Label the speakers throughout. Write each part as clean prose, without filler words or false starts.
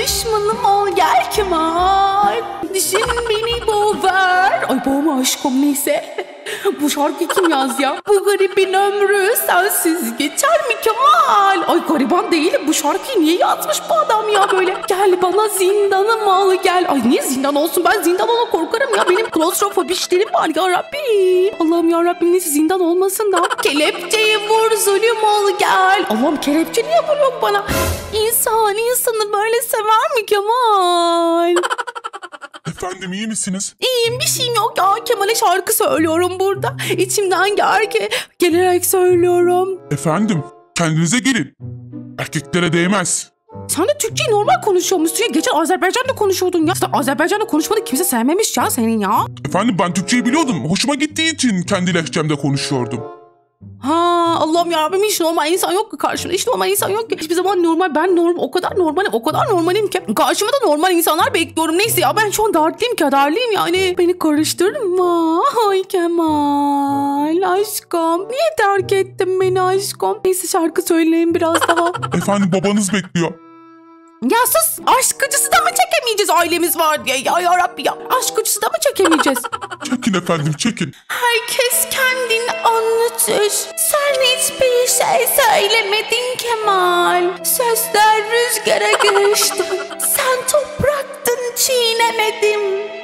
Speaker 1: düşmanım ol gel Kemal. Düşün beni boğar. Ay boğma aşkım neyse. Bu şarkı kim yaz ya? Bu garibin ömrü sensiz geçer mi Kemal? Ay gariban değil, bu şarkıyı niye yazmış bu adam ya böyle? Gel bana zindanım al gel. Ay niye zindan olsun, ben zindan ona korkarım ya. Benim klostrofobişlerim var ya Rabbim. Allah'ım ya Rabbim neyse zindan olmasın da. Kelepçeyi vur zulüm ol gel. Allah'ım kelepçe niye vuruyorsun bana? İnsan insanı böyle sever mi Kemal?
Speaker 2: Efendim iyi misiniz?
Speaker 1: İyiyim, bir şeyim yok ya. Kemal'e şarkı söylüyorum burada. İçimden gelerek söylüyorum.
Speaker 2: Efendim kendinize gelin. Erkeklere değmez.
Speaker 1: Sen de Türkçeyi normal konuşuyormuşsun ya. Geçen Azerbaycan'da konuşuyordun ya. Sen Azerbaycan'da konuşmanı kimse sevmemiş ya senin ya.
Speaker 2: Efendim ben Türkçeyi biliyordum. Hoşuma gittiği için kendi lehçemde konuşuyordum.
Speaker 1: Ha Allah'ım yarabbim, hiç normal insan yok ki karşımda. Hiç normal insan yok ki. Hiçbir zaman normal. Ben o kadar normalim ki. Karşıma da normal insanlar bekliyorum. Neyse ya, ben şu an darlıyım yani. Beni karıştırma. Ay Kemal aşkım. Niye terk ettin beni aşkım? Neyse şarkı söyleyin biraz daha.
Speaker 2: Efendim babanız bekliyor.
Speaker 1: Ya sus, aşk acısı da mı çekemeyeceğiz, ailemiz var diye ya Rabbi ya. Aşk acısı da mı çekemeyeceğiz?
Speaker 2: Çekin efendim çekin.
Speaker 1: Herkes kendini anlatır. Sen hiçbir şey söylemedin Kemal. Sözler rüzgara göçtü. Sen topraktın, çiğnemedim.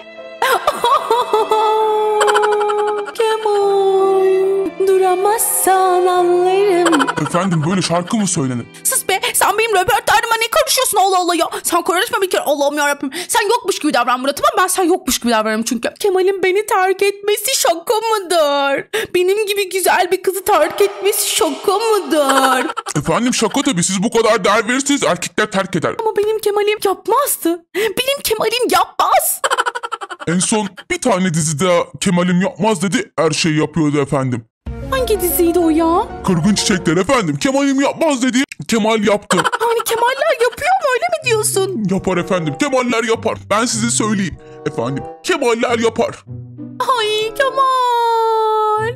Speaker 1: Kemal, duramazsan anlarım.
Speaker 2: Efendim böyle şarkı mı söylenir?
Speaker 1: Sus be, sen benim röportajıma ne karışıyorsun Allah Allah ya. Sen karışma bir kere, Allah'ım yarabbim. Sen yokmuş gibi davran Murat, tamam, ben sen yokmuş gibi davranırım çünkü. Kemal'in beni terk etmesi şaka mıdır? Benim gibi güzel bir kızı terk etmesi şaka mıdır?
Speaker 2: Efendim şaka tabii, siz bu kadar değer verirseniz erkekler terk eder.
Speaker 1: Ama benim Kemal'im yapmazdı. Benim Kemal'im yapmaz.
Speaker 2: En son bir tane dizide Kemal'im yapmaz dedi, her şeyi yapıyordu efendim.
Speaker 1: Hangi diziydi o ya?
Speaker 2: Kırgın Çiçekler efendim. Kemal'im yapmaz dedi, Kemal yaptı.
Speaker 1: Hani Kemaller yapıyor mu, öyle mi diyorsun?
Speaker 2: Yapar efendim, Kemaller yapar. Ben size söyleyeyim efendim, Kemaller yapar.
Speaker 1: Ay Kemal.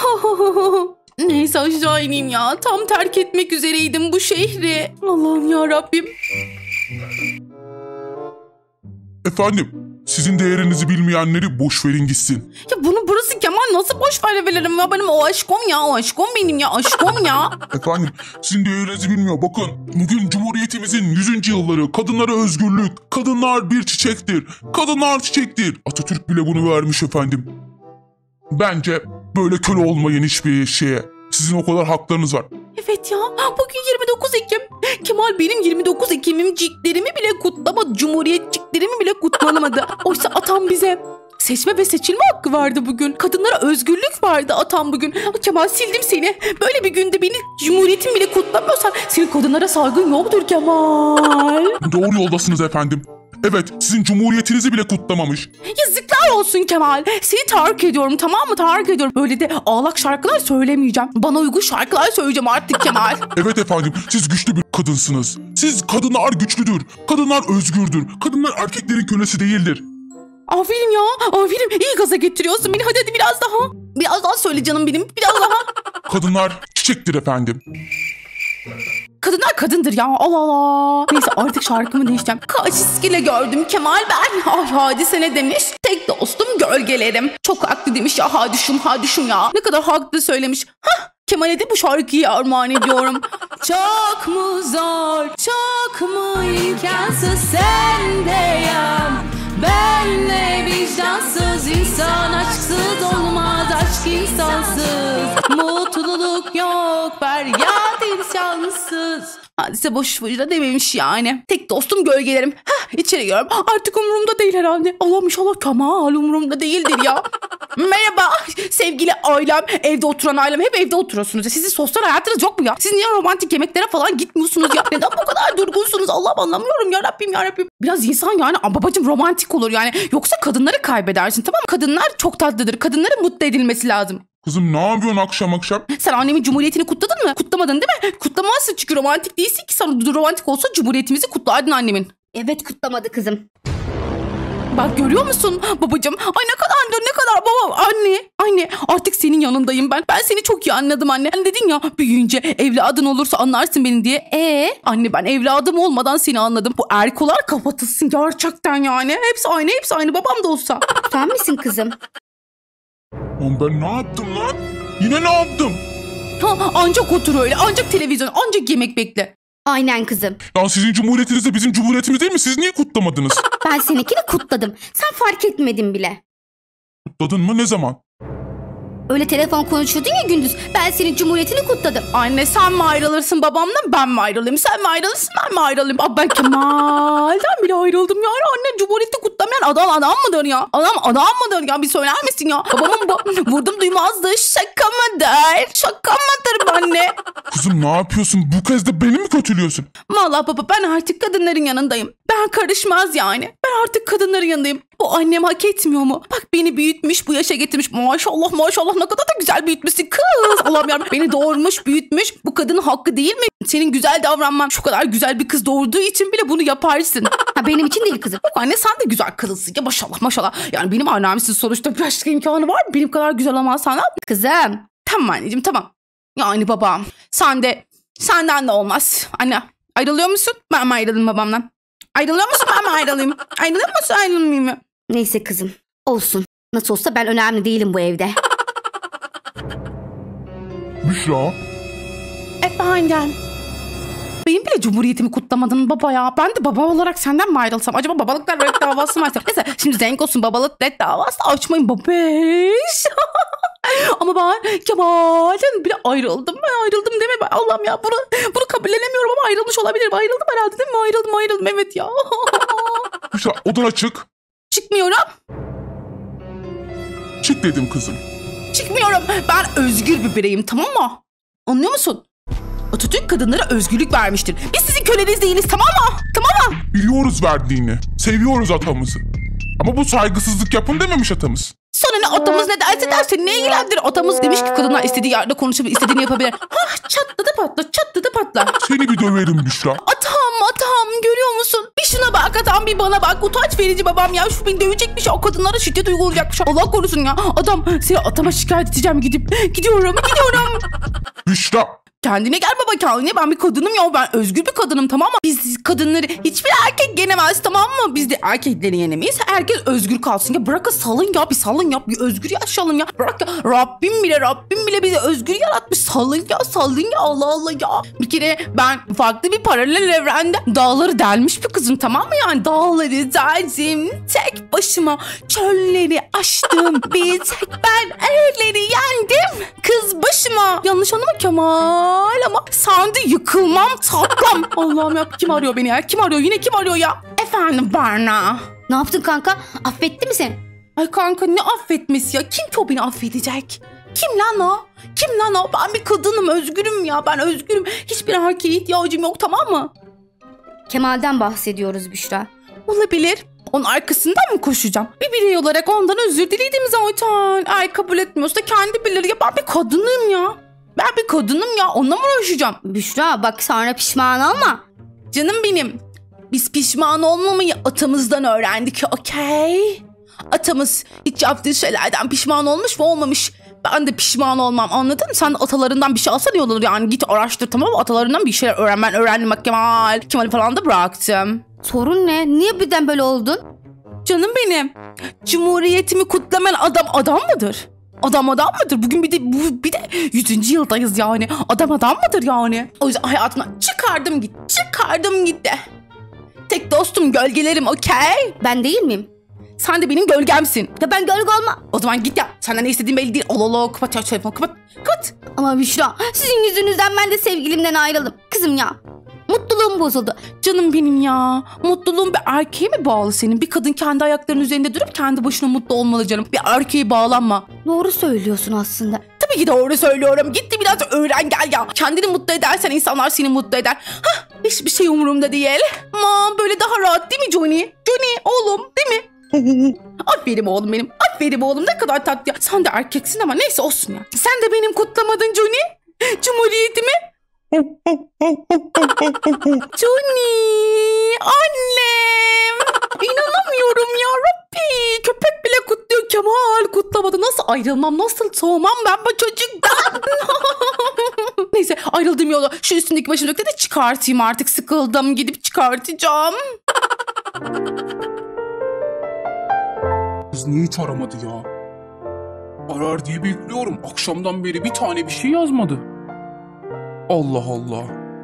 Speaker 1: Neyse aşağı ineyim ya. Tam terk etmek üzereydim bu şehri. Allah'ım ya Rabbim.
Speaker 2: Efendim sizin değerinizi bilmeyenleri boş verin gitsin.
Speaker 1: Ya burası Kemal, nasıl boş verebilirim ya, benim o aşkım ya, o aşkım benim ya, aşkım ya.
Speaker 2: Efendim sizin değerinizi bilmiyor, bakın bugün Cumhuriyetimizin 100. yılları, kadınlara özgürlük, kadınlar bir çiçektir, kadınlar çiçektir. Atatürk bile bunu vermiş efendim. Bence böyle köle olmayın hiçbir şeye, sizin o kadar haklarınız var.
Speaker 1: Evet ya, bugün 29 Ekim. Kemal benim 29 Ekim'imciklerimi bile kutlamadı, Cumhuriyetçiklerimi bile kutlamadı. Oysa atam bize seçme ve seçilme hakkı vardı bugün. Kadınlara özgürlük vardı atam bugün. Kemal sildim seni. Böyle bir günde beni Cumhuriyetim bile kutlamıyorsan senin kadınlara saygın yoktur Kemal.
Speaker 2: Doğru yoldasınız efendim. Evet, sizin cumhuriyetinizi bile kutlamamış.
Speaker 1: Yazıklar olsun Kemal. Seni terk ediyorum, tamam mı? Terk ediyorum. Böyle de ağlak şarkılar söylemeyeceğim. Bana uygun şarkılar söyleyeceğim artık Kemal.
Speaker 2: Evet efendim, siz güçlü bir kadınsınız. Siz kadınlar güçlüdür, kadınlar özgürdür, kadınlar erkeklerin kölesi değildir.
Speaker 1: Aferin ya, aferin. İyi gaza getiriyorsun beni. Hadi biraz daha. Biraz daha söyle canım benim. Biraz daha.
Speaker 2: Kadınlar çiçektir efendim.
Speaker 1: Kadınlar kadındır ya, Allah Allah. Neyse artık şarkımı değiştireceğim. Kaç iskele gördüm Kemal ben. Ay Hadise ne demiş? Tek dostum gölgelerim. Çok haklı demiş ya Hadüşüm ya. Ne kadar haklı söylemiş. Hah, Kemal'e de bu şarkıyı armağan ediyorum. Çok mu zor, çok mu imkansız sendeyim. Benle vicdansız insan aşksız olmaz, aşk insansız. Mutluluk yok, feryat insansız. Hadise boş boşuna dememiş yani. Tek dostum gölgelerim. Hah, içeri giriyorum. Artık umurumda değil herhalde. Allah'ım inşallah Kemal umurumda değildir ya. Merhaba sevgili ailem. Evde oturan ailem. Hep evde oturuyorsunuz ya. Sizin sosyal hayatınız yok mu ya? Siz niye romantik yemeklere falan gitmiyorsunuz ya? Neden bu kadar durgunsunuz? Allah'ım anlamıyorum ya Rabbim ya Rabbim. Biraz insan yani babacım romantik olur yani. Yoksa kadınları kaybedersin, tamam mı? Kadınlar çok tatlıdır. Kadınların mutlu edilmesi lazım.
Speaker 2: Kızım ne yapıyorsun akşam akşam?
Speaker 1: Sen annemin cumhuriyetini kutladın mı? Kutlamadın değil mi? Kutlamazsın çünkü romantik değilsin ki. Sen romantik olsa cumhuriyetimizi kutlardın annemin.
Speaker 3: Evet kutlamadı kızım.
Speaker 1: Bak görüyor musun babacığım? Ay ne kadar baba. Anne artık senin yanındayım ben. Ben seni çok iyi anladım anne. Hani dedin ya büyüyünce evladın olursa anlarsın beni diye. Anne ben evladım olmadan seni anladım. Bu erkolar kapatılsın gerçekten yani. Hepsi aynı babam da olsa.
Speaker 3: Sen misin kızım?
Speaker 2: Lan ben ne yaptım lan? Yine ne yaptım?
Speaker 1: Ancak otur öyle. Ancak televizyon. Ancak yemek bekle.
Speaker 3: Aynen kızım.
Speaker 2: Lan sizin cumhuriyetiniz de bizim cumhuriyetimiz değil mi? Siz niye kutlamadınız?
Speaker 3: Ben seninkini kutladım. Sen fark etmedin bile.
Speaker 2: Kutladın mı? Ne zaman?
Speaker 3: Öyle telefon konuşuyordun ya gündüz. Ben senin cumhuriyetini kutladım.
Speaker 1: Anne sen mi ayrılırsın babamdan ben mi ayrılayım? Sen mi ayrılırsın ben mi ayrılayım? Abi ben Kemal'den bile ayrıldım yani. Anne cumhuriyeti kutlamayan adam mıdır ya? Adam mıdır ya? Bir söyler misin ya? Babamın vurdum duymazdı. Şaka mıdır? Şaka mıdır anne?
Speaker 2: Kızım ne yapıyorsun? Bu kez de beni mi kötülüyorsun?
Speaker 1: Vallahi baba ben artık kadınların yanındayım. Ben karışmaz yani. Ben artık kadınların yanındayım. Bu annem hak etmiyor mu? Bak beni büyütmüş bu yaşa getirmiş. Maşallah ne kadar da güzel büyütmüşsün kız. Allah'ım yarabbim beni doğurmuş büyütmüş. Bu kadının hakkı değil mi? Senin güzel davranman. Şu kadar güzel bir kız doğurduğu için bile bunu yaparsın.
Speaker 3: Ha, benim için değil kızım.
Speaker 1: Yok anne sen de güzel kadınsın ya maşallah. Yani benim annemsin sonuçta bir başka imkanı var mı? Benim kadar güzel olmazsan
Speaker 3: Kızım.
Speaker 1: tamam anneciğim tamam. Yani babam senden de olmaz. Anne ayrılıyor musun? Ben mi ayrılayım babamdan? Ayrılıyor musun ben mi ayrılayım? Ayrılıyor musun ayrılmayayım mı?
Speaker 3: Neyse kızım. Olsun. Nasıl olsa ben önemli değilim bu evde.
Speaker 2: Büşra.
Speaker 1: Efendim? Benim bile cumhuriyetimi kutlamadın baba ya. Ben de baba olarak senden mi ayrılsam? Acaba babalıklar red davası mı açsam? Neyse şimdi zengin olsun babalık red davası açmayın babeş. Ama ben Kemal'den bile ayrıldım. Ben ayrıldım deme. Ben Allah'ım ya bunu kabullenemiyorum ama ayrılmış olabilirim. Ayrıldım herhalde değil mi? Ayrıldım evet ya.
Speaker 2: Büşra odana çık.
Speaker 1: Çıkmıyorum.
Speaker 2: Çık dedim kızım.
Speaker 1: Çıkmıyorum. Ben özgür bir bireyim tamam mı? Anlıyor musun? Atatürk kadınlara özgürlük vermiştir. Biz sizin köleniz değiliz tamam mı? Tamam mı?
Speaker 2: Biliyoruz verdiğini. Seviyoruz atamızı. Ama bu saygısızlık yapın dememiş atamız.
Speaker 1: Sana ne atamız ne derse derse ne ilgilendirir? Atamız demiş ki kadınlar istediği yerde konuşabilir, istediğini yapabilir. Çatladı patla.
Speaker 2: Seni bir döverim Büşra.
Speaker 1: Atam görüyor musun? Bir şuna bak atam bir bana bak. Utanç verici babam ya. Şu beni dövecekmiş. O kadınlara şiddet uygulayacakmış. Allah korusun ya. Adam seni atama şikayet edeceğim gidiyorum.
Speaker 2: Büşra.
Speaker 1: Kendine gel baba kendine. Ben bir kadınım ya. Ben özgür bir kadınım tamam mı? Biz kadınları hiçbir erkek yenemez tamam mı? Biz de erkekleri yenemeyiz. Herkes özgür kalsın. Ya bırakın salın ya. Bir salın ya. Bir özgür yaşayalım ya. Bırak ya. Rabbim bile bizi özgür yaratmış. Salın ya. Allah ya. Bir kere ben farklı bir paralel evrende dağları delmiş bir kızım tamam mı yani? Dağları deldim. Tek başıma çölleri aştım. Bir tek ben erleri yendim. Kız başıma. Yanlış anlama Kemal. Ama sandı yıkılmam tatlam. Allah'ım ya kim arıyor beni ya? Kim arıyor ya? Efendim Berna.
Speaker 3: Ne yaptın kanka? Affetti mi seni?
Speaker 1: Ay kanka ne affetmesi ya? Kim ki o beni affedecek? Kim lan o? Ben bir kadınım özgürüm ya. Ben özgürüm. Hiçbir erkeğe ihtiyacım yok tamam mı?
Speaker 3: Kemal'den bahsediyoruz Büşra.
Speaker 1: Olabilir. Onun arkasından mı koşacağım? Bir birey olarak ondan özür diledim zaten. Ay kabul etmiyorsa kendi bilir ya. Ben bir kadınım ya. Onunla mı uğraşacağım?
Speaker 3: Büşra bak sonra pişman olma.
Speaker 1: Canım benim. Biz pişman olmamayı atamızdan öğrendik. Okey. Atamız hiç yaptığı şeylerden pişman olmuş mu olmamış. Ben de pişman olmam anladın mı? Sen de atalarından bir şey alsan iyi olur yani. Git araştır tamam mı? Atalarından bir şeyler öğren. Ben öğrendim bak Kemal'i falan da bıraktım.
Speaker 3: Sorun ne? Niye birden böyle oldun?
Speaker 1: Canım benim. Cumhuriyetimi kutlamayan adam mıdır? Adam mıdır? Bugün bir de 100. yıldayız yani. Adam mıdır yani? O yüzden hayatımdan çıkardım gitti. Tek dostum gölgelerim okey?
Speaker 3: Ben değil miyim?
Speaker 1: Sen de benim gölgemsin.
Speaker 3: Ya ben gölge olma.
Speaker 1: O zaman git ya. Senden ne istediğim belli değil. Allah kapat ya telefonu kapat.
Speaker 3: Ama Büşra sizin yüzünüzden ben de sevgilimden ayrıldım. Kızım ya. Mutluluğum bozuldu.
Speaker 1: Canım benim ya. Mutluluğun bir erkeğe mi bağlı senin? Bir kadın kendi ayaklarının üzerinde durup kendi başına mutlu olmalı canım. Bir erkeğe bağlanma.
Speaker 3: Doğru söylüyorsun aslında.
Speaker 1: Tabii ki doğru söylüyorum. Gitti biraz öğren gel ya. Kendini mutlu edersen insanlar seni mutlu eder. Hiçbir şey umurumda değil. Ama böyle daha rahat değil mi Johnny? Oğlum değil mi? Aferin oğlum benim. Aferin oğlum ne kadar tatlı ya. Sen de erkeksin ama neyse olsun ya. Sen de benim kutlamadın Johnny. Cumhuriyetimi. Johnny. Annem. İnanamıyorum ya Kemal kutlamada nasıl ayrılmam, nasıl soğumam ben bu çocuktan. Neyse ayrıldığım yolu şu üstündeki başımdakileri de çıkartayım artık, sıkıldım, gidip çıkartacağım.
Speaker 2: Kız niye hiç aramadı ya? Arar diye bekliyorum. Akşamdan beri bir tane bir şey yazmadı. Allah Allah.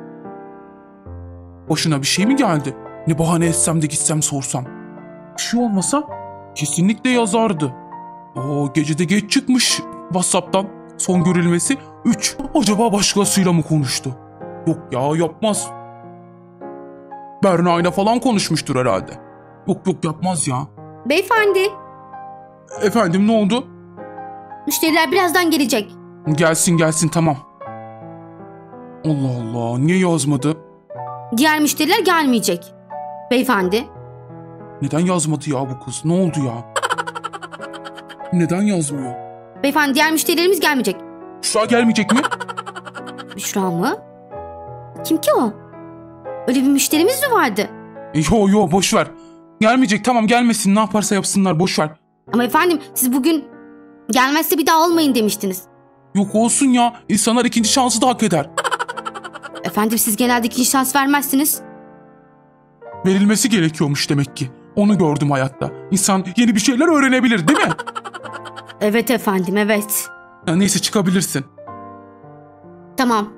Speaker 2: Başına bir şey mi geldi? Ne bahane etsem de gitsem sorsam. Bir şey olmasa kesinlikle yazardı. Gecede geç çıkmış WhatsApp'tan. Son görülmesi 3. Acaba başkasıyla mı konuştu? Yok ya, yapmaz. Berna ile falan konuşmuştur herhalde. Yok yapmaz ya.
Speaker 3: Beyefendi,
Speaker 2: Efendim, ne oldu?
Speaker 3: müşteriler birazdan gelecek.
Speaker 2: Gelsin tamam. Allah Allah, niye yazmadı?
Speaker 3: Diğer müşteriler gelmeyecek. Beyefendi.
Speaker 2: Neden yazmadı ya bu kız? Ne oldu ya? Neden yazmıyor?
Speaker 3: Beyefendi, diğer müşterilerimiz gelmeyecek.
Speaker 2: Büşra gelmeyecek mi?
Speaker 3: Büşra mı? Kim ki o? Öyle bir müşterimiz mi vardı?
Speaker 2: Yo boş ver. Gelmeyecek, tamam gelmesin, ne yaparsa yapsınlar, boş ver.
Speaker 3: Ama efendim, siz bugün gelmezse bir daha olmayın demiştiniz.
Speaker 2: Yok olsun ya, insanlar ikinci şansı da hak eder.
Speaker 3: Efendim, siz genelde ikinci şans vermezsiniz.
Speaker 2: Verilmesi gerekiyormuş demek ki. Onu gördüm hayatta. İnsan yeni bir şeyler öğrenebilir değil mi?
Speaker 3: Evet efendim, evet.
Speaker 2: Ya neyse, çıkabilirsin.
Speaker 3: Tamam.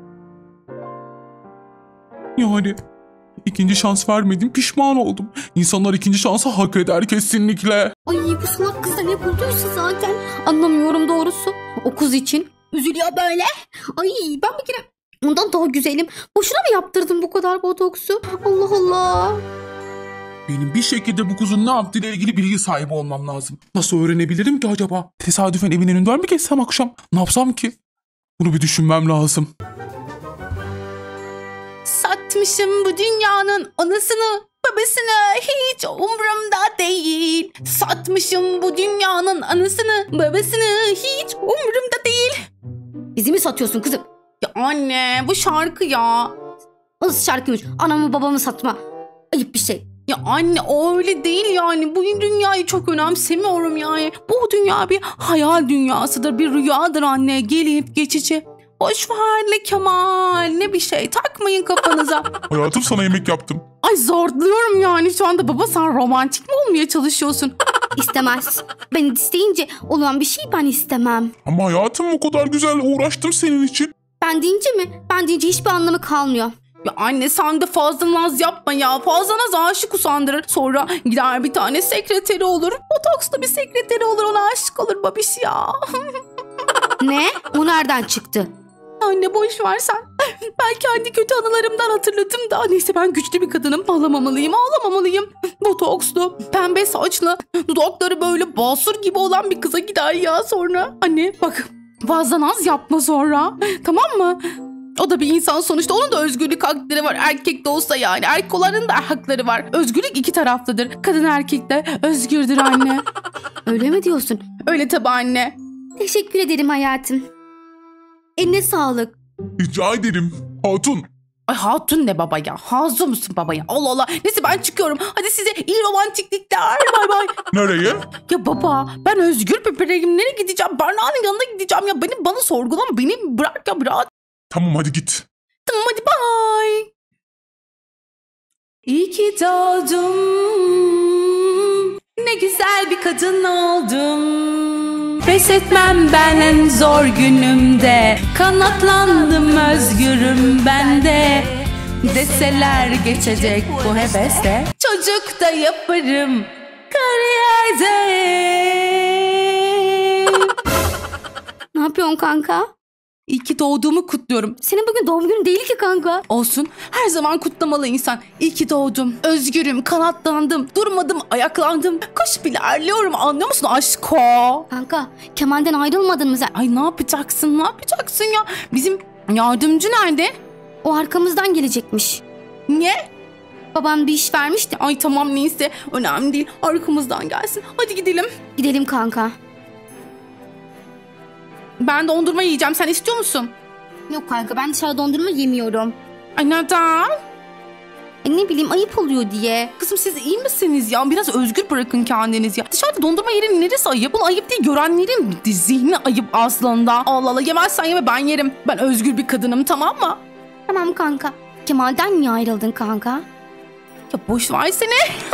Speaker 2: Yani ikinci şans vermedim, pişman oldum. İnsanlar ikinci şansı hak eder kesinlikle.
Speaker 3: Ay, bu salak kız da ne bulduysa zaten. Anlamıyorum doğrusu. O kız için üzülüyor böyle. Ay, ben bir kere ondan daha güzelim. Boşuna mı yaptırdım bu kadar botoksu? Allah Allah.
Speaker 2: Benim bir şekilde bu kızın ne yaptığıyla ilgili bilgi sahibi olmam lazım. Nasıl öğrenebilirim ki acaba? Tesadüfen evin önünden mi geçsem akşam? Ne yapsam ki? Bunu bir düşünmem lazım.
Speaker 1: Satmışım bu dünyanın anasını babasını, hiç umurumda değil. Satmışım bu dünyanın anasını babasını, hiç umurumda değil.
Speaker 3: Bizi mi satıyorsun kızım?
Speaker 1: Ya anne, bu şarkı ya.
Speaker 3: Nasıl şarkıymış? Anamı babamı satma. Ayıp bir şey.
Speaker 1: Ya anne, o öyle değil yani. Bu dünyayı çok önemsemiyorum yani. Bu dünya bir hayal dünyasıdır, bir rüyadır anne. Gelip geçici. Boş ver Kemal, ne bir şey, takmayın kafanıza.
Speaker 2: Hayatım, sana yemek yaptım.
Speaker 1: Ay, zorluyorum yani şu anda. Baba, sen romantik mi olmaya çalışıyorsun?
Speaker 3: İstemez. Ben isteyince olan bir şey ben istemem.
Speaker 2: Ama hayatım, o kadar güzel uğraştım senin için.
Speaker 3: Ben deyince mi? Ben deyince hiçbir anlamı kalmıyor.
Speaker 1: Ya anne, sen de fazla naz yapma ya. Fazla naz aşık usandırır. Sonra gider bir tane sekreteri olur. Botokslu bir sekreteri olur, ona aşık olur babiş ya.
Speaker 3: Ne? O nereden çıktı?
Speaker 1: Anne boş ver sen. Belki kendi kötü anılarımdan hatırladım da. Neyse, ben güçlü bir kadınım. Ağlamamalıyım. Botokslu, pembe saçlı, dudakları böyle basur gibi olan bir kıza gider ya sonra. Anne bak, fazla naz yapma sonra. Tamam mı? O da bir insan sonuçta. Onun da özgürlük hakları var. Erkek de olsa yani. Erkek olanın da hakları var. Özgürlük iki taraflıdır. Kadın erkek de özgürdür anne.
Speaker 3: Öyle mi diyorsun?
Speaker 1: Öyle tabii anne.
Speaker 3: Teşekkür ederim hayatım. Eline sağlık.
Speaker 2: Rica ederim. Hatun.
Speaker 1: Ay, hatun ne baba ya? Hazır mısın baba ya? Allah Allah. Neyse, ben çıkıyorum. Hadi size iyi romantiklikler. Bay bay.
Speaker 2: Nereye?
Speaker 1: Ya baba, ben özgür bir bireyim. Nereye gideceğim? Berna'nın yanına gideceğim ya. Bana sorgulama. Beni bırak ya, bırak.
Speaker 2: Tamam, hadi git.
Speaker 1: Tamam, hadi bye. İyi ki doğdum. Ne güzel bir kadın oldum. Pes etmem ben en zor günümde. Kanatlandım, özgürüm ben de. Deseler geçecek bu hevesle. Çocuk da yaparım kariyerde.
Speaker 3: Ne yapıyorsun kanka?
Speaker 1: İyi ki doğduğumu kutluyorum.
Speaker 3: Senin bugün doğum günün değil ki kanka.
Speaker 1: Olsun. Her zaman kutlamalı insan. İyi ki doğdum. Özgürüm, kanatlandım, durmadım, ayaklandım. Koşup ilerliyorum, anlıyor musun aşko?
Speaker 3: Kanka, Kemal'den ayrılmadın mı sen?
Speaker 1: Ay, ne yapacaksın ya? Bizim yardımcı nerede?
Speaker 3: O arkamızdan gelecekmiş.
Speaker 1: Niye?
Speaker 3: Babam bir iş vermişti.
Speaker 1: Ay tamam, neyse, önemli değil. Arkamızdan gelsin. Hadi gidelim.
Speaker 3: Gidelim kanka.
Speaker 1: Ben dondurma yiyeceğim. Sen istiyor musun?
Speaker 3: Yok kanka, ben dışarıda dondurma yemiyorum.
Speaker 1: Ay neden?
Speaker 3: Ne bileyim ayıp oluyor diye.
Speaker 1: Kızım siz iyi misiniz ya? Biraz özgür bırakın kendiniz ya. Dışarıda dondurma yerin neresi ayıp? Bu ayıp değil, görenlerin zihni ayıp aslında. Allah Allah, yemezsen yeme, ben yerim. Ben özgür bir kadınım, tamam mı?
Speaker 3: Tamam kanka. Kemal'den niye ayrıldın kanka?
Speaker 1: Ya boş versene.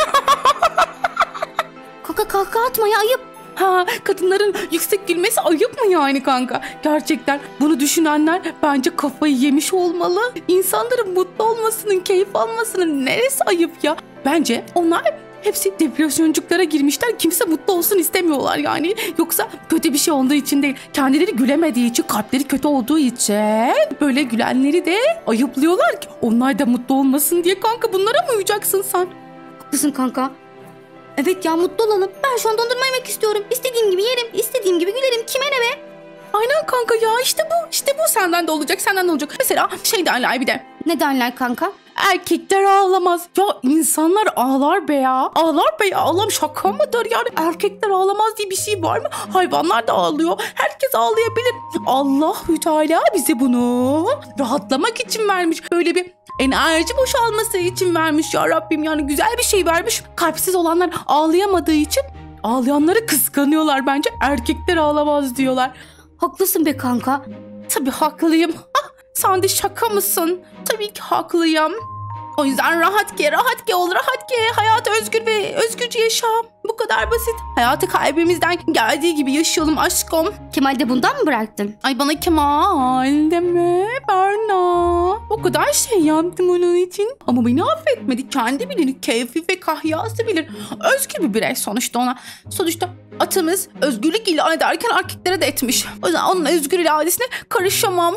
Speaker 3: Kanka kahkaha atma ya, ayıp.
Speaker 1: Ha, kadınların yüksek gülmesi ayıp mı yani kanka? Gerçekten bunu düşünenler bence kafayı yemiş olmalı. İnsanların mutlu olmasının, keyif almasının neresi ayıp ya? Bence onlar hepsi depresyoncuklara girmişler. Kimse mutlu olsun istemiyorlar yani. Yoksa kötü bir şey olduğu için değil. Kendileri gülemediği için, kalpleri kötü olduğu için böyle gülenleri de ayıplıyorlar ki onlar da mutlu olmasın diye. Kanka bunlara mı uyacaksın sen?
Speaker 3: Haklısın kanka. Evet ya, mutlu olalım. Ben şu an dondurma yemek istiyorum. İstediğim gibi yerim, istediğim gibi gülerim. Kime ne be?
Speaker 1: Aynen kanka ya, işte bu senden de olacak, senden de olacak. Mesela şey derler bir de.
Speaker 3: Ne derler kanka?
Speaker 1: Erkekler ağlamaz. Ya insanlar ağlar be ya. Ağlar be ya. Allah'ım şaka mıdır yani? Erkekler ağlamaz diye bir şey var mı? Hayvanlar da ağlıyor. Herkes ağlayabilir. Allahü Teala bize bunu rahatlamak için vermiş. Böyle bir enerji boşalması için vermiş ya Rabbim. Yani güzel bir şey vermiş. Kalpsiz olanlar ağlayamadığı için ağlayanları kıskanıyorlar bence. Erkekler ağlamaz diyorlar.
Speaker 3: Haklısın be kanka.
Speaker 1: Tabii haklıyım. Sen de şaka mısın? Tabii ki haklıyım. O yüzden rahat ki ol, rahat ki. Hayatı özgür ve özgürce yaşa. Bu kadar basit. Hayatı kalbimizden geldiği gibi yaşayalım aşkım.
Speaker 3: Kemal de bundan mı bıraktın?
Speaker 1: Ay bana Kemal deme Berna. O kadar şey yaptım onun için. Ama beni affetmedi. Kendi bilir, keyfi ve kahyası bilir. Özgür bir birey sonuçta ona. Sonuçta atamız özgürlük ilan ederken erkeklere de etmiş. O yüzden onun özgür iradesine karışamam.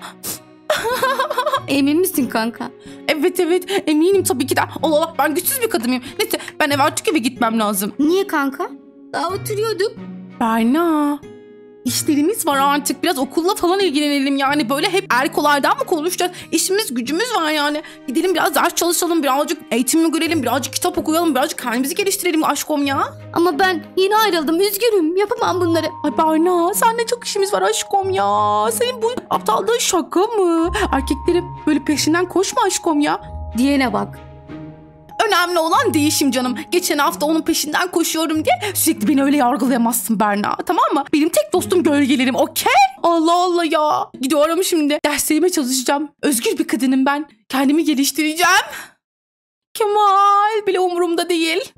Speaker 3: Emin misin kanka?
Speaker 1: Evet eminim tabii ki de. Allah Allah, ben güçsüz bir kadınım. Neyse ben artık eve gitmem lazım.
Speaker 3: Niye kanka? Daha oturuyorduk.
Speaker 1: Berna, İşlerimiz var artık. Biraz okulla falan ilgilenelim yani. Böyle hep erkolardan mı konuşacağız? İşimiz gücümüz var yani. Gidelim biraz ders çalışalım. Birazcık eğitim görelim. Birazcık kitap okuyalım. Birazcık kendimizi geliştirelim aşkım ya.
Speaker 3: Ama ben yeni ayrıldım. Üzgünüm. Yapamam bunları.
Speaker 1: Ay Berna, seninle çok işimiz var aşkım ya. Senin bu aptallığın şaka mı? Erkeklerin böyle peşinden koşma aşkım ya.
Speaker 3: Diyene bak.
Speaker 1: Önemli olan değişim canım. Geçen hafta onun peşinden koşuyorum diye sürekli beni öyle yargılayamazsın Berna. Tamam mı? Benim tek dostum gölgelerim, okey? Allah Allah ya. Gidiyorum şimdi. Derslerime çalışacağım. Özgür bir kadınım ben. Kendimi geliştireceğim. Kemal bile umurumda değil.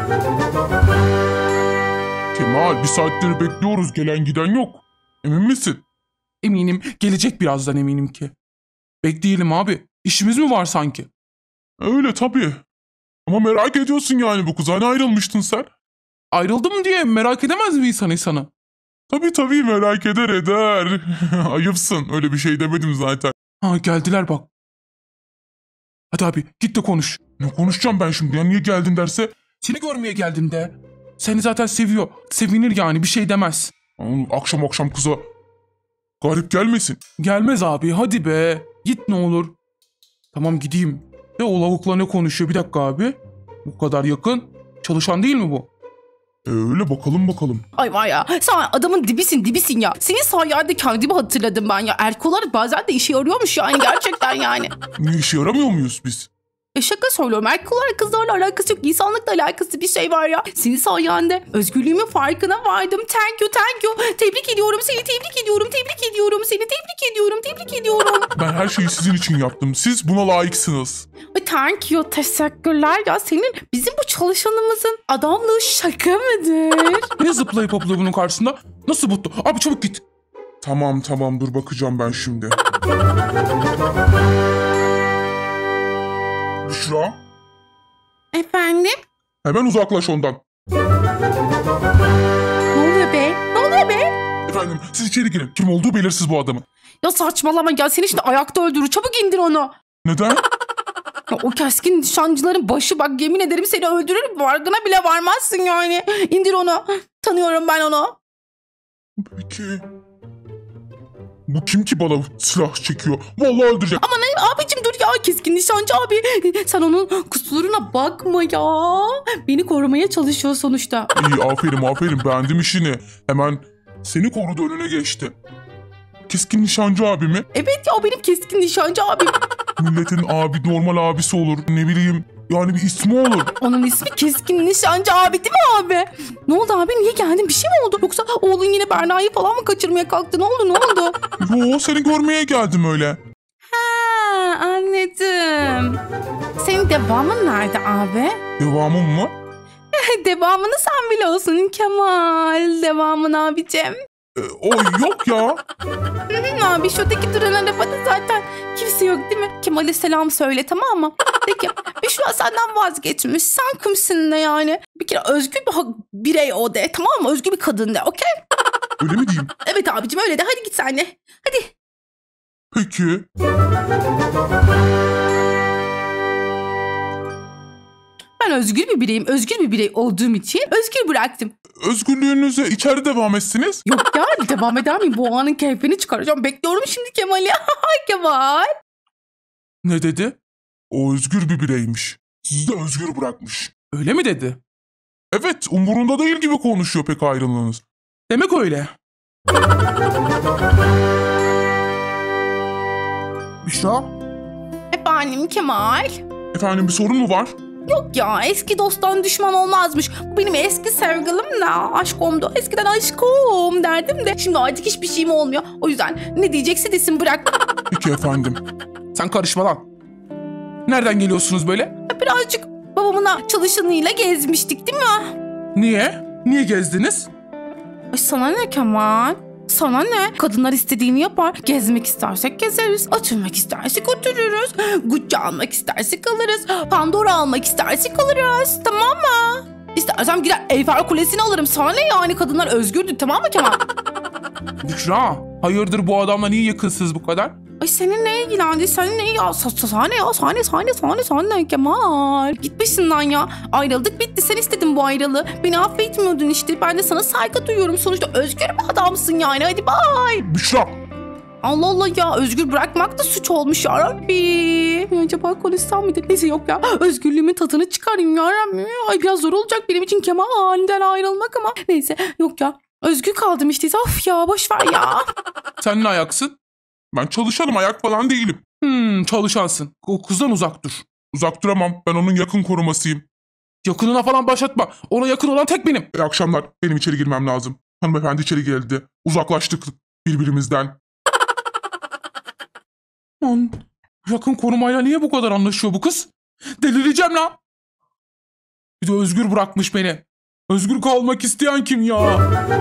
Speaker 2: Kemal, bir saattir bekliyoruz, gelen giden yok. Emin misin?
Speaker 4: Eminim. Gelecek birazdan, eminim ki. Bekleyelim abi. İşimiz mi var sanki?
Speaker 2: Öyle tabii. Ama merak ediyorsun yani, bu kız. Hani ayrılmıştın sen?
Speaker 4: Ayrıldım diye merak edemez mi insanı?
Speaker 2: Tabii merak eder. Ayıpsın, öyle bir şey demedim zaten.
Speaker 4: Ha, geldiler bak. Hadi abi git de konuş.
Speaker 2: Ne konuşacağım ben şimdi ya, niye geldin derse?
Speaker 4: Seni görmeye geldim de. Seni zaten seviyor. Sevinir yani, bir şey demez.
Speaker 2: Akşam kıza garip gelmesin.
Speaker 4: Gelmez abi, hadi be. Git ne olur. Tamam gideyim. De o lavukla ne konuşuyor, bir dakika abi. Bu kadar yakın. Çalışan değil mi bu?
Speaker 2: Öyle bakalım.
Speaker 1: Ay var ya, sen adamın dibisin ya. Senin sayende kendimi hatırladım ben ya. Erkolar bazen de işe yarıyormuş yani, gerçekten yani.
Speaker 2: Niye, işe yaramıyor muyuz biz?
Speaker 1: Şaka söylüyorum. Erkekler kızlarla alakası yok. İnsanlıkla alakası bir şey var ya. Senin sayende özgürlüğümün farkına vardım. Thank you. Tebrik ediyorum seni. Tebrik ediyorum seni. Tebrik ediyorum.
Speaker 2: Ben her şeyi sizin için yaptım. Siz buna layıksınız.
Speaker 1: Thank you. Teşekkürler ya. Senin bizim bu çalışanımızın adamlığı şaka mıdır?
Speaker 4: Ne zıplayıp hopluyor bunun karşısında? Nasıl mutlu? Abi çabuk git.
Speaker 2: Tamam dur, bakacağım ben şimdi. Büşra,
Speaker 1: Efendim?
Speaker 2: hemen uzaklaş ondan.
Speaker 1: Ne oluyor be?
Speaker 2: Efendim, siz içeri girin. Kim olduğu belirsiz bu adamın.
Speaker 1: Ya saçmalama ya. Seni şimdi ayakta öldürür. Çabuk indir onu.
Speaker 2: Neden?
Speaker 1: Ya o keskin nişancıların başı, bak yemin ederim seni öldürür. Farkına bile varmazsın yani. İndir onu. Tanıyorum ben onu.
Speaker 2: Peki... Bu kim ki bana silah çekiyor? Vallahi öldürecek.
Speaker 1: Ama ne abicim, dur ya, keskin nişancı abi. Sen onun kusuruna bakma ya. Beni korumaya çalışıyor sonuçta.
Speaker 2: İyi, aferin, beğendim işini. Hemen seni korudu, önüne geçti. Keskin nişancı abi mi?
Speaker 1: Evet ya, o benim keskin nişancı abim.
Speaker 2: Milletin normal abisi olur. Ne bileyim yani bir ismi olur.
Speaker 1: Onun ismi Keskin Nişancı abi değil mi abi? Ne oldu abi, niye geldin, bir şey mi oldu? Yoksa oğlun yine Berna'yı falan mı kaçırmaya kalktı, ne oldu?
Speaker 2: Yo, seni görmeye geldim öyle.
Speaker 1: Ha, anladım. Senin devamın nerede abi?
Speaker 2: Devamım mı?
Speaker 1: Devamını sen biliyorsun Kemal. Devamın abicim.
Speaker 2: O yok ya.
Speaker 1: Abi şuradaki duran arabada zaten kimse yok değil mi? Kemal'e selam söyle, tamam mı? Peki Büşra senden vazgeçmiş. Sen kimsin de yani? Bir kere özgür bir birey o de, tamam mı? Özgür bir kadın de, okey?
Speaker 2: Öyle mi diyeyim?
Speaker 1: Evet abicim öyle de, hadi git sen de. Hadi.
Speaker 2: Peki.
Speaker 1: Ben özgür bir bireyim. Özgür bir birey olduğum için özgür bıraktım.
Speaker 2: Özgürlüğünüze içeride devam etsiniz.
Speaker 1: Yok ya, devam eder miyim? Bu anın keyfini çıkaracağım. Bekliyorum şimdi Kemal'i. Kemal.
Speaker 4: Ne dedi?
Speaker 2: O özgür bir bireymiş. Sizi de özgür bırakmış.
Speaker 4: Öyle mi dedi?
Speaker 2: Evet, umurunda değil gibi konuşuyor pek ayrılığınız.
Speaker 4: Demek öyle. Büşra?
Speaker 1: Efendim Kemal.
Speaker 2: Efendim bir sorun mu var?
Speaker 1: Yok ya, eski dosttan düşman olmazmış. Bu benim eski sevgilim de aşkomdu. Eskiden aşkım derdim de şimdi artık hiçbir şeyim olmuyor. O yüzden ne diyecekse desin, bırak.
Speaker 2: Peki efendim.
Speaker 4: Sen karışma lan. Nereden geliyorsunuz böyle?
Speaker 1: Birazcık babamın çalışanıyla gezmiştik değil mi?
Speaker 4: Niye? Niye gezdiniz?
Speaker 1: Ay sana ne Kemal? Sana ne? Kadınlar istediğini yapar. Gezmek istersek gezeriz. Oturmak istersek otururuz. Gucci almak istersek alırız. Pandora almak istersek alırız. Tamam mı? İstersem gider Eyfel Kulesi'ni alırım. Sana ne yani? Kadınlar özgürdür, tamam mı Kemal?
Speaker 4: Büşra, hayırdır bu adamla niye yakınsınız bu kadar?
Speaker 1: Ay senin ne ilgilendi? Senin ne ya? Sahne ya. Sahne Kemal. Git başından ya. Ayrıldık bitti. Sen istedin bu ayrılığı. Beni affetmiyordun işte. Ben de sana saygı duyuyorum. Sonuçta özgür bir adamsın yani. Hadi bye.
Speaker 2: Büşra.
Speaker 1: Allah Allah ya. Özgür bırakmak da suç olmuş ya Rabbi. Acaba konuşsam mıydı? Neyse yok ya. Özgürlüğümün tadını çıkarayım ya Rabbi. Ay biraz zor olacak benim için Kemal halinden ayrılmak ama. Neyse yok ya. Özgür kaldım işte. Of ya boş ver ya.
Speaker 4: Sen ne ayaksın?
Speaker 2: Ben çalışanım, ayak falan değilim.
Speaker 4: Çalışansın. O kızdan uzak dur.
Speaker 2: Uzak duramam. Ben onun yakın korumasıyım.
Speaker 4: Yakınına falan başlatma. Ona yakın olan tek benim.
Speaker 2: İyi akşamlar. Benim içeri girmem lazım. Hanımefendi içeri geldi. Uzaklaştık birbirimizden.
Speaker 4: Lan, yakın korumayla niye bu kadar anlaşıyor bu kız? Delireceğim lan. Bir de özgür bırakmış beni. Özgür kalmak isteyen kim ya?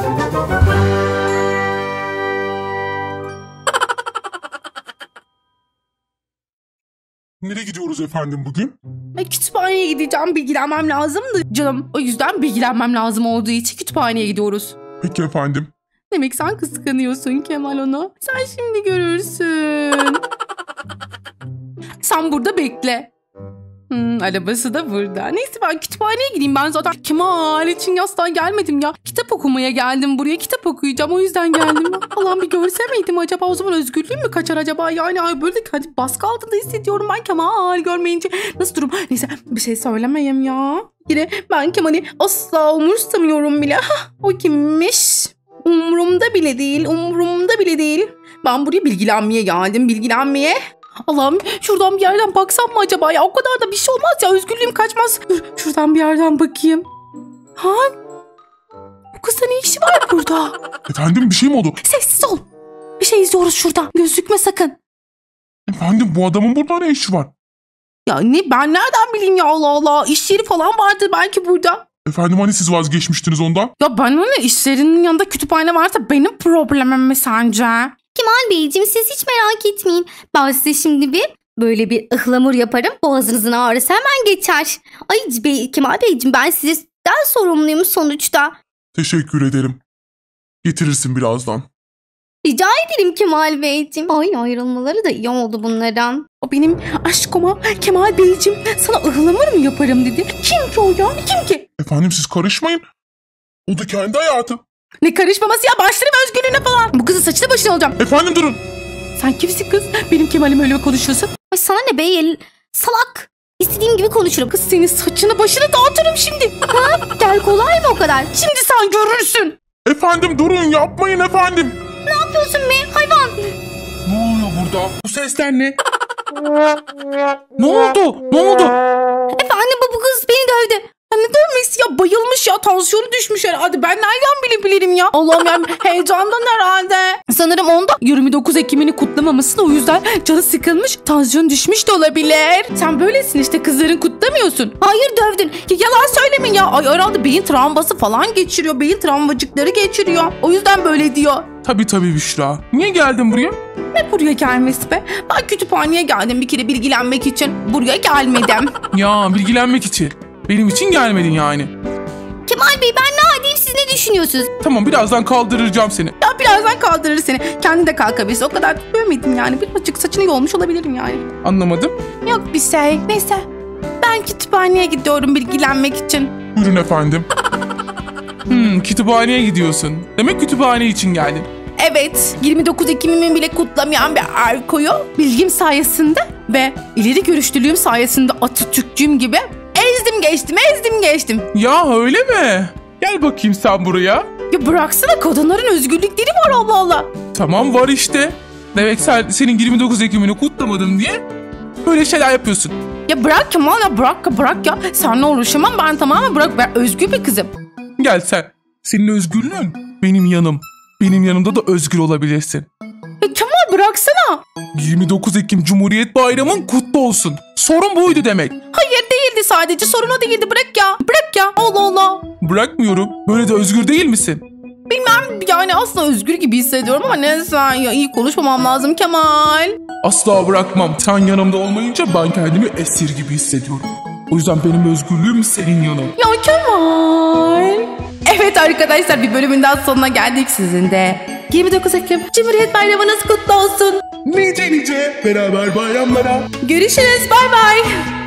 Speaker 2: Nereye gidiyoruz efendim bugün?
Speaker 1: Kütüphaneye gideceğim. Bilgilenmem lazımdı canım. O yüzden bilgilenmem lazım olduğu için kütüphaneye gidiyoruz.
Speaker 2: Peki efendim.
Speaker 1: Demek sen kıskanıyorsun Kemal onu. Sen şimdi görürsün. Sen burada bekle. Arabası da burada. Neyse ben kütüphaneye gideyim. Ben zaten Kemal için yastan gelmedim ya. Kitap okumaya geldim buraya. Kitap okuyacağım. O yüzden geldim. Allah'ım bir görse miydim acaba? O zaman özgürlüğüm mü kaçar acaba? Yani ay böyle hadi baskı altında hissediyorum ben Kemal görmeyince. Nasıl durum? Neyse bir şey söylemeyeyim ya. Yine ben Kemal'i asla umursamıyorum bile. O kimmiş? Umurumda bile değil. Ben buraya bilgilenmeye geldim. Bilgilenmeye. Allah'ım şuradan bir yerden baksam mı acaba ya? O kadar da bir şey olmaz ya. Özgürlüğüm kaçmaz. Dur şuradan bir yerden bakayım. Ha? Bu kızda ne işi var burada?
Speaker 2: Efendim bir şey mi oldu?
Speaker 1: Sessiz ol. Bir şey izliyoruz şuradan. Gözükme sakın.
Speaker 2: Efendim bu adamın burada ne işi var?
Speaker 1: Ya ne ben nereden bileyim ya Allah Allah. İş yeri falan vardır belki burada.
Speaker 2: Efendim hani siz vazgeçmiştiniz ondan?
Speaker 1: Ya ben öyle işlerinin yanında kütüphane varsa benim problemim mi sence?
Speaker 3: Kemal Beyciğim siz hiç merak etmeyin. Ben size şimdi böyle bir ıhlamur yaparım. Boğazınızın ağrısı hemen geçer. Ay Kemal Beyciğim ben sizden sorumluyum sonuçta.
Speaker 2: Teşekkür ederim. Getirirsin birazdan.
Speaker 3: Rica ederim Kemal Beyciğim. Ay ayrılmaları da iyi oldu bunlardan.
Speaker 1: O benim aşkıma Kemal Beyciğim sana ıhlamur mu yaparım dedi. Kim ki o ya? Kim ki?
Speaker 2: Efendim siz karışmayın. O da kendi hayatı.
Speaker 1: Ne karışmaması ya, başlarım özgürlüğüne falan. Bu kızın saçına başına olacağım.
Speaker 2: Efendim durun.
Speaker 1: Sen kimsin kız? Benim Kemal'im öyle konuşuyorsun.
Speaker 3: Ay sana ne be salak. İstediğim gibi konuşurum.
Speaker 1: Kız senin saçını başını dağıtırım şimdi.
Speaker 3: Ha? Gel kolay mı o kadar?
Speaker 1: Şimdi sen görürsün.
Speaker 2: Efendim durun yapmayın efendim.
Speaker 3: Ne yapıyorsun be hayvan?
Speaker 4: Ne oluyor burada? Bu sesler ne? Ne oldu? Ne oldu?
Speaker 3: Efendim bu kız beni dövdü.
Speaker 1: Ya ne dövmesi ya, bayılmış ya, tansiyonu düşmüş herhalde. Ben nereden bilebilirim ya? Allah'ım ya, heyecandan herhalde. Sanırım onda 29 Ekim'ini kutlamaması da o yüzden canı sıkılmış, tansiyon düşmüş de olabilir. Sen böylesin işte, kızların kutlamıyorsun.
Speaker 3: Hayır dövdün.
Speaker 1: Ya yalan söylemeyin ya. Ay herhalde beyin travması falan geçiriyor. Beyin travmacıkları geçiriyor. O yüzden böyle diyor.
Speaker 4: Tabii Büşra. Niye geldin buraya?
Speaker 1: Ne buraya gelmesi be? Ben kütüphaneye geldim bir kere bilgilenmek için. Buraya gelmedim.
Speaker 4: Ya bilgilenmek için. Benim için gelmedin yani.
Speaker 3: Kemal Bey ben ne edeyim, siz ne düşünüyorsunuz?
Speaker 4: Tamam, birazdan kaldıracağım seni.
Speaker 1: Ya birazdan kaldırır seni. Kendi de kalkabilirsin. O kadar dövmedim yani. Birazcık saçını yolmuş olabilirim yani.
Speaker 4: Anlamadım.
Speaker 1: Yok bir şey. Neyse. Ben kütüphaneye gidiyorum bilgilenmek için.
Speaker 2: Buyurun efendim.
Speaker 4: Kütüphaneye gidiyorsun. Demek kütüphane için geldin.
Speaker 1: Evet, 29 Ekim'imi bile kutlamayan bir Erko'yu bilgim sayesinde ve ileri görüşlülüğüm sayesinde Atatürkçüyüm gibi ezdim geçtim.
Speaker 4: Ya öyle mi? Gel bakayım sen buraya.
Speaker 1: Ya bıraksana, kadınların özgürlükleri var Allah Allah.
Speaker 4: Tamam, var işte. Demek senin 29 Ekim'ini kutlamadım diye böyle şeyler yapıyorsun.
Speaker 1: Ya bırak Kemal ya, bırak ya. Seninle uğraşamam ben, tamamen bırak. Ben özgür bir kızım.
Speaker 4: Gel sen. Senin özgürlüğün benim yanım. Benim yanımda da özgür olabilirsin.
Speaker 1: Ya Kemal bıraksana.
Speaker 4: 29 Ekim Cumhuriyet Bayramın kutlu olsun. Sorun buydu demek.
Speaker 1: Hayır değildi, sadece sorun o değildi, bırak ya. Bırak ya, Allah Allah.
Speaker 4: Bırakmıyorum. Böyle de özgür değil misin?
Speaker 1: Bilmem yani, aslında özgür gibi hissediyorum ama neyse ya, iyi konuşmamam lazım Kemal.
Speaker 4: Asla bırakmam. Sen yanımda olmayınca ben kendimi esir gibi hissediyorum. O yüzden benim özgürlüğüm senin yanım.
Speaker 1: Ya Kemal. Evet arkadaşlar, bir bölümün daha sonuna geldik sizin de. 29 Ekim Cumhuriyet Bayramınız kutlu olsun.
Speaker 4: Nice beraber bayramlara.
Speaker 1: Görüşürüz, bay bay.